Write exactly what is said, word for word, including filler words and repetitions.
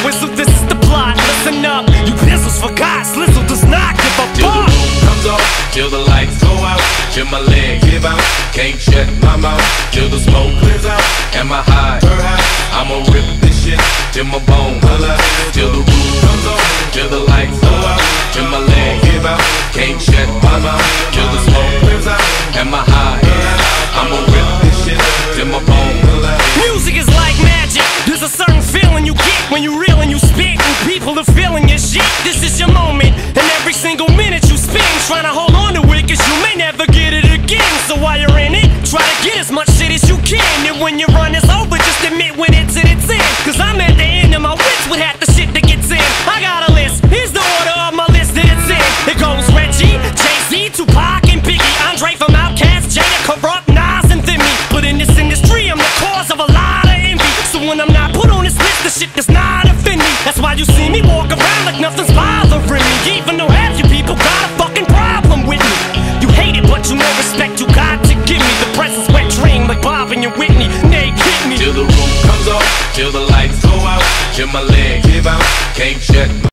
whistle, this is the plot. Listen up, you pistols forgot. Slizzle does not give a Till the fuck. roof comes off, till the lights go out, till my leg give out, can't shut my mouth, till the smoke clears out. Am I high? I'ma rip this shit till my bone holla. Till the roof comes off, till the lights go out, till my leg give out, can't shut my mouth, till the smoke clears out. Am I high? I'ma rip this shit till my bone holla. Music is like magic. There's a certain feeling you get when you reel and you spit, and people are feeling your shit. This is your moment, and every single minute you spend trying to hold on to it, cause you may never get it again. So while you're in it, try to get as much shit as you can. And when your run is over, just admit when it's at its end. Cause I'm at the end of my wits with half the shit that gets in. I got a list, here's the order of my list that it's in. It goes Reggie, Jay-Z, Tupac, and Biggie, Andre from Outkast, Jada, Corrupt, Nas, and Thimmy. But in this industry, I'm the cause of a lot of envy. So when I'm not put on this list, the shit does not offend me. That's why you see me walk around like nothing's bothering me, even though half you people got a fucking problem with me. You hate it, but you know respect you got to give me. The press is wet dream like Bob and your Whitney. Nay, hit me Till the roof comes off, till the lights go out, till my leg give out, can't shut